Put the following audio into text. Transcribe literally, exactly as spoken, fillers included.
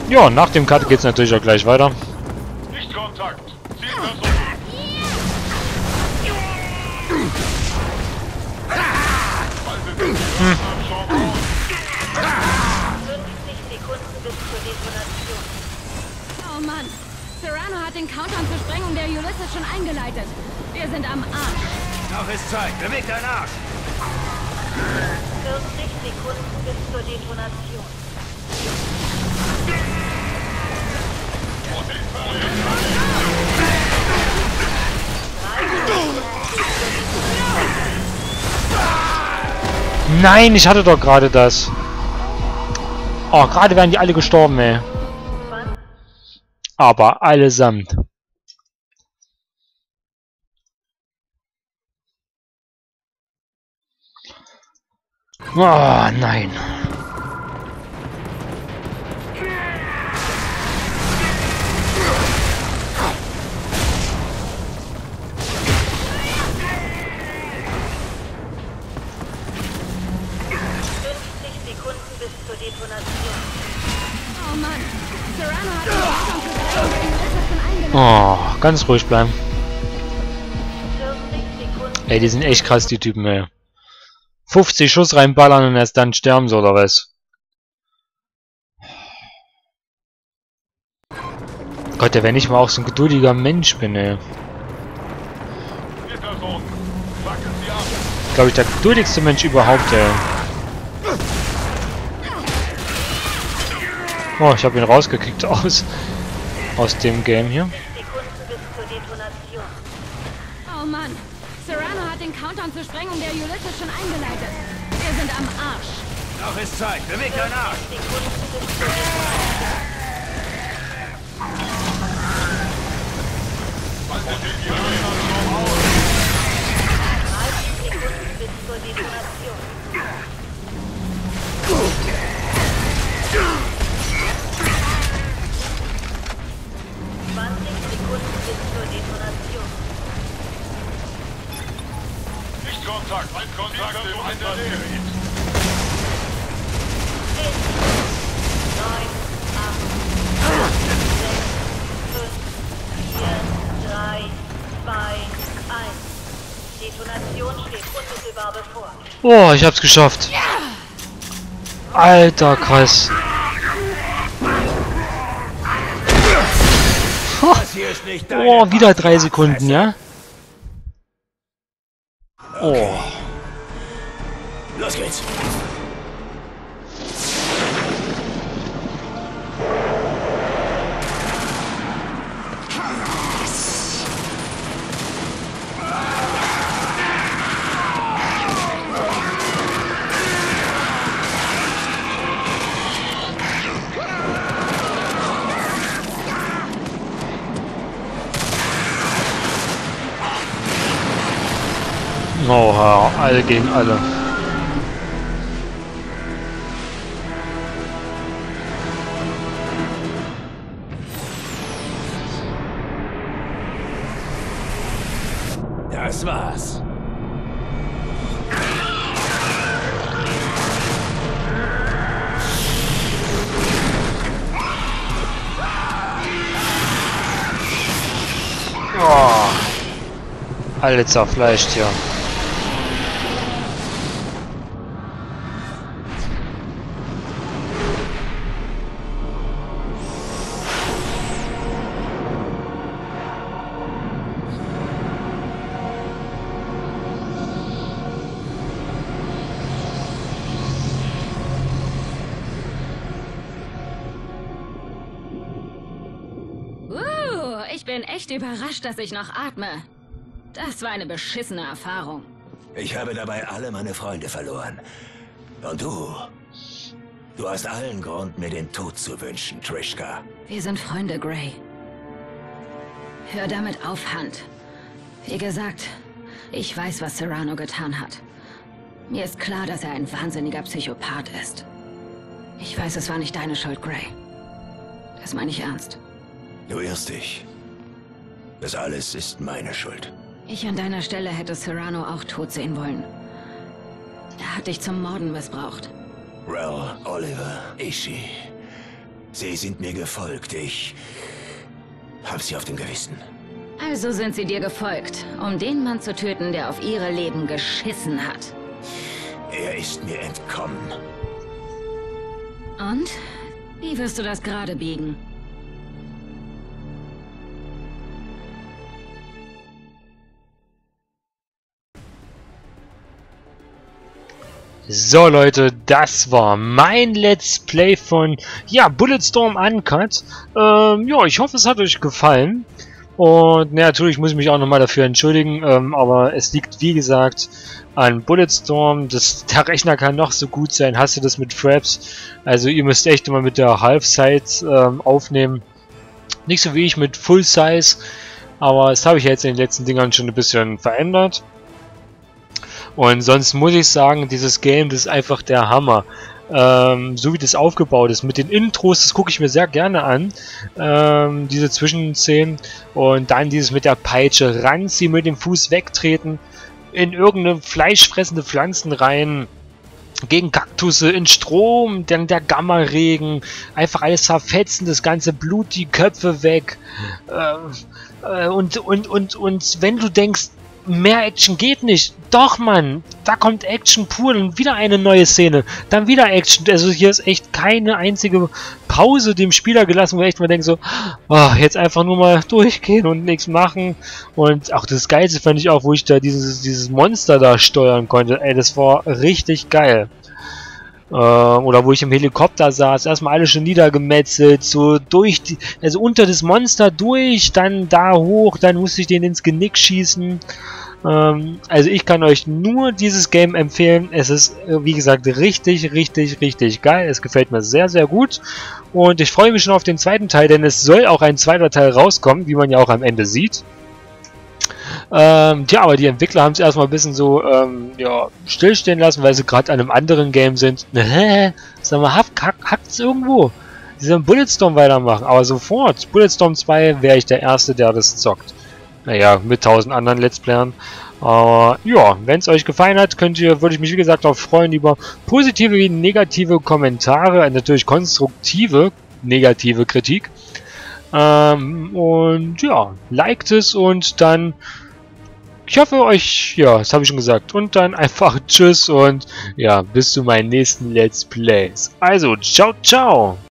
Ja, nach dem Cut geht's natürlich auch gleich weiter. Lichtkontakt. Zielperson. Hm. fünfzig Sekunden bis zur Detonation. Oh Mann, Serrano hat den Countdown zur Sprengung der Ulysses schon eingeleitet. Wir sind am Arsch. Noch ist Zeit. Beweg deinen Arsch. vierzig Sekunden bis zur Detonation. Nein, ich hatte doch gerade das. Oh, gerade wären die alle gestorben, ey. Aber allesamt. Oh, nein. fünfzig Sekunden bis zur Detonation. Oh Mann, Serrano hat den Countdown zur Sprengung der Ulysses schon eingeleitet. Oh, ganz ruhig bleiben. vierzig Sekunden. Ey, die sind echt krass, die Typen, ey. fünfzig Schuss reinballern und erst dann sterben sie, oder was? Gott, wenn ich mal auch so ein geduldiger Mensch bin, ey. Zielperson. Wackeln Sie ab. Glaube ich, der geduldigste Mensch überhaupt, ey. Oh, ich habe ihn rausgekickt aus, aus dem Game hier. Sekunden bis zur Detonation. Oh Mann, Serrano hat den Countdown zur Sprengung der Ulysses schon eingeleitet. Wir sind am Arsch. Noch ist Zeit. Beweg deinen Arsch. Sekunden bis zur Detonation. dreißig Sekunden bis zur Detonation. zwanzig Sekunden bis zur Detonation. Lichtkontakt. Ein Kontakt im Einsatzgebiet. zehn, neun, acht, sechs, fünf, vier, drei, zwei, eins. Detonation steht unmittelbar bevor. Oh, ich hab's geschafft. Alter, krass. Das hier ist nicht deine Oh, wieder drei Party, Sekunden, ja? Oh. Los geht's. Oha, alle gegen alle. Das war's. Oh. Alle zerfleischt hier. Uh, ich bin echt überrascht, dass ich noch atme. Das war eine beschissene Erfahrung. Ich habe dabei alle meine Freunde verloren. Und du? Du hast allen Grund, mir den Tod zu wünschen, Trishka. Wir sind Freunde, Gray. Hör damit auf, Hunt. Wie gesagt, ich weiß, was Serrano getan hat. Mir ist klar, dass er ein wahnsinniger Psychopath ist. Ich weiß, es war nicht deine Schuld, Gray. Das meine ich ernst. Du irrst dich. Das alles ist meine Schuld. Ich an deiner Stelle hätte Serrano auch tot sehen wollen. Er hat dich zum Morden missbraucht. Rel, Oliver, Ishi. Sie sind mir gefolgt. Ich hab sie auf dem Gewissen. Also sind sie dir gefolgt, um den Mann zu töten, der auf ihre Leben geschissen hat. Er ist mir entkommen. Und? Wie wirst du das gerade biegen? So Leute, das war mein Let's Play von, ja, Bulletstorm Uncut. Ähm, ja, ich hoffe, es hat euch gefallen. Und ja, natürlich muss ich mich auch nochmal dafür entschuldigen, ähm, aber es liegt, wie gesagt, an Bulletstorm. Das, der Rechner kann noch so gut sein, hast du das mit Fraps. Also ihr müsst echt immer mit der Half-Size ähm, aufnehmen. Nicht so wie ich mit Full-Size, aber das habe ich ja jetzt in den letzten Dingern schon ein bisschen verändert. Und sonst muss ich sagen, dieses Game, das ist einfach der Hammer. Ähm, so wie das aufgebaut ist. Mit den Intros, das gucke ich mir sehr gerne an. Ähm, diese Zwischenszenen. Und dann dieses mit der Peitsche. Ranziehen, mit dem Fuß wegtreten. In irgendeine fleischfressende Pflanzen rein. Gegen Kaktusse, in Strom, dann der Gamma-Regen. Einfach alles zerfetzen, das ganze Blut, die Köpfe weg. Äh, äh, und, und, und, und wenn du denkst, mehr Action geht nicht. Doch, Mann. Da kommt Action pur und wieder eine neue Szene. Dann wieder Action. Also hier ist echt keine einzige Pause dem Spieler gelassen, wo ich echt mal denke so, oh, jetzt einfach nur mal durchgehen und nichts machen. Und auch das Geilste fand ich auch, wo ich da dieses, dieses Monster da steuern konnte. Ey, das war richtig geil. Äh, oder wo ich im Helikopter saß, erstmal alles schon niedergemetzelt, so durch die, also unter das Monster durch, dann da hoch, dann musste ich den ins Genick schießen. Ähm, also ich kann euch nur dieses Game empfehlen. Es ist, wie gesagt, richtig, richtig, richtig geil. Es gefällt mir sehr, sehr gut. Und ich freue mich schon auf den zweiten Teil, denn es soll auch ein zweiter Teil rauskommen, wie man ja auch am Ende sieht. Ähm, tja, aber die Entwickler haben es erstmal ein bisschen so ähm, ja, stillstehen lassen, weil sie gerade an einem anderen Game sind. Hä? Sag mal, hack, hack, hackt's irgendwo? Sie sollen Bulletstorm weitermachen, aber sofort. Bulletstorm zwei wäre ich der Erste, der das zockt. Naja, mit tausend anderen Let's Playern. Aber ja, wenn es euch gefallen hat, könnt ihr, würde ich mich wie gesagt auch freuen über positive wie negative Kommentare, natürlich konstruktive negative Kritik. Ähm, und ja, liked es und dann, ich hoffe euch, ja, das habe ich schon gesagt, und dann einfach tschüss und ja, bis zu meinen nächsten Let's Plays. Also, ciao, ciao!